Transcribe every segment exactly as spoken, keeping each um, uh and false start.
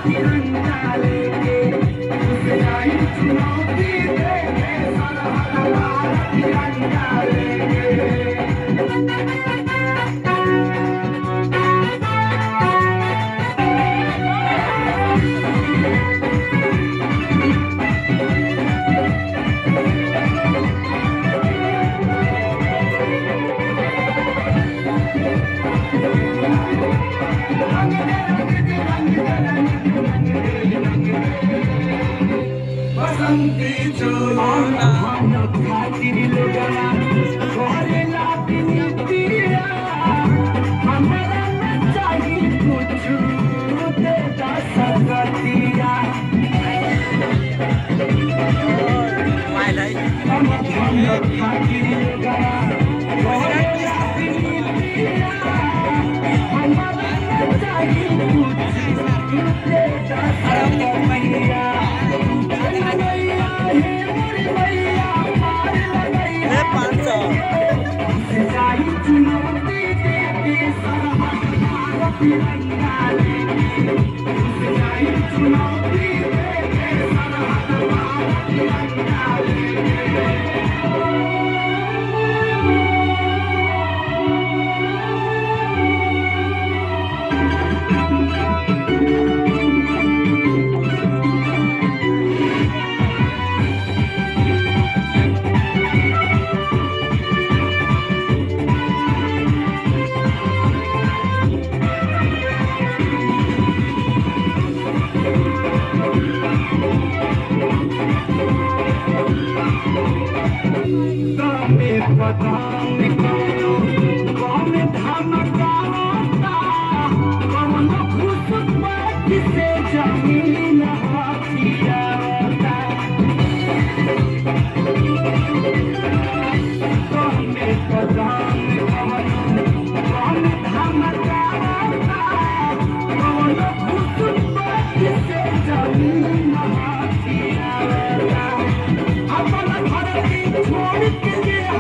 तिरंगा लेके घुस जाई चुनौती देके सरहद तिरंगा लेके। बसंती चोला हम खातिर लोगना घरे लाती नीतिया हमरा न चाहिए कुछ दे दा सकतिया। हम खातिर लोगना घरे लाती नीतिया हमरा न चाहिए कुछ दे दा सकतिया। तिरंगा लेके घुस जाई चुनौती देके सरहद तिरंगा लेके। पतंग कौनो कौन धमकाता कौनो घुसपैठ से जमीन हथियाता। कौने पतंग कौनो कौन धमकाता कौनो घुसपैठ से जमीन हथियाता। अपन धरती छोड़ के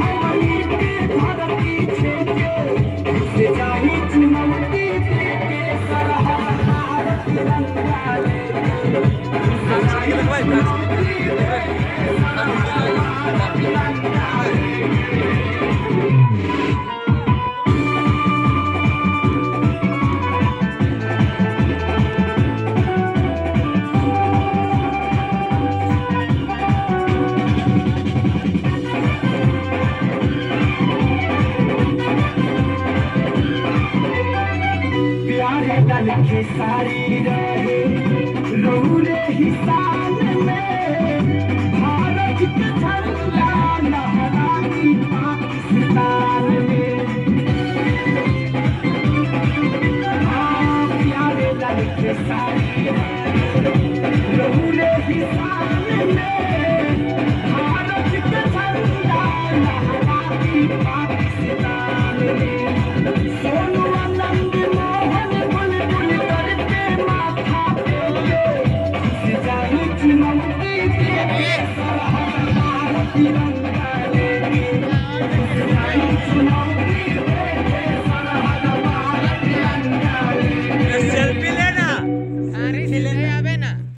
दल के सारी रहे रोरे हिसान में भारत के झंडा लहराती पाकिस्तान में। हाँ प्यारे दल के सारी रोरे हिसान में भारत के झंडा लहराती पाकिस्तान में। सोनू आनंद चुनौती देके सरहद तिरंगा